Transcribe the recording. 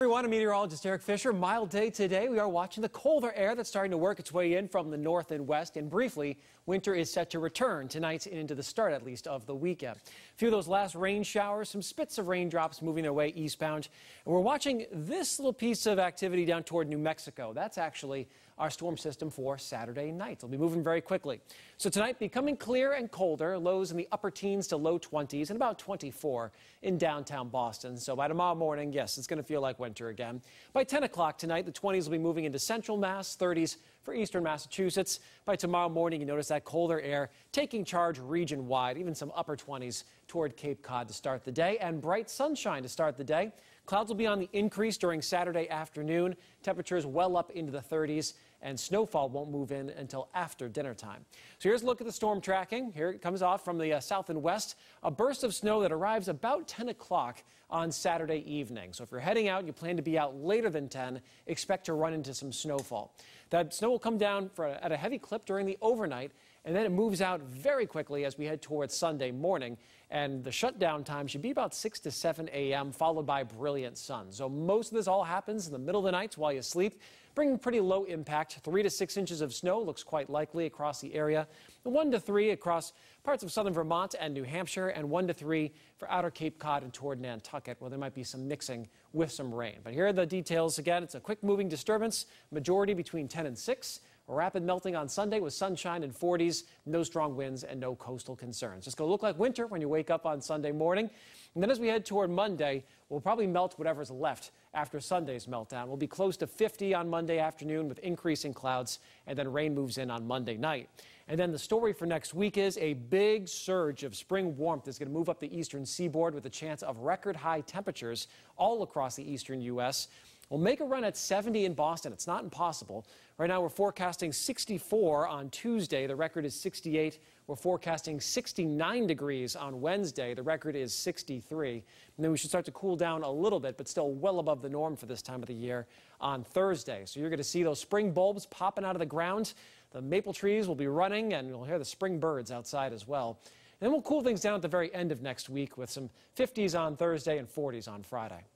Everyone, I'm meteorologist Eric Fisher. Mild day today. We are watching the colder air that's starting to work its way in from the north and west. And briefly, winter is set to return tonight into the start, at least, of the weekend. A few of those last rain showers, some spits of raindrops moving their way eastbound. And we're watching this little piece of activity down toward New Mexico. That's actually our storm system for Saturday night. It'll be moving very quickly. So tonight, becoming clear and colder. Lows in the upper teens to low 20s and about 24 in downtown Boston. So by tomorrow morning, yes, it's going to feel like winter again. By 10 o'clock tonight, the 20s will be moving into central Mass, 30s for eastern Massachusetts. By tomorrow morning, you notice that colder air taking charge region-wide, even some upper 20s toward Cape Cod to start the day, and bright sunshine to start the day. Clouds will be on the increase during Saturday afternoon. Temperatures well up into the 30s, and snowfall won't move in until after dinner time. So here's a look at the storm tracking. Here it comes off from the south and west. A burst of snow that arrives about 10 o'clock on Saturday evening. So if you're heading out, you plan to be out later than 10, expect to run into some snowfall. That snow will come down at a heavy clip during the overnight, and then it moves out very quickly as we head towards Sunday morning. And the shutdown time should be about 6 to 7 a.m., followed by brilliant sun. So most of this all happens in the middle of the night while you sleep, bringing pretty low impact. 3 to 6 inches of snow looks quite likely across the area. 1 to 3 across parts of southern Vermont and New Hampshire, and 1 to 3 for outer Cape Cod and toward Nantucket, where there might be some mixing with some rain. But here are the details again. It's a quick moving disturbance, majority between 10 and 6. Rapid melting on Sunday with sunshine and 40s, no strong winds and no coastal concerns. It's going to look like winter when you wake up on Sunday morning. And then as we head toward Monday, we'll probably melt whatever's left after Sunday's meltdown. We'll be close to 50 on Monday afternoon with increasing clouds, and then rain moves in on Monday night. And then the story for next week is a big surge of spring warmth is going to move up the eastern seaboard with a chance of record high temperatures all across the eastern U.S. We'll make a run at 70 in Boston. It's not impossible. Right now we're forecasting 64 on Tuesday. The record is 68. We're forecasting 69 degrees on Wednesday. The record is 63. And then we should start to cool down a little bit, but still well above the norm for this time of the year on Thursday. So you're going to see those spring bulbs popping out of the ground. The maple trees will be running, and you'll hear the spring birds outside as well. And then we'll cool things down at the very end of next week with some 50s on Thursday and 40s on Friday.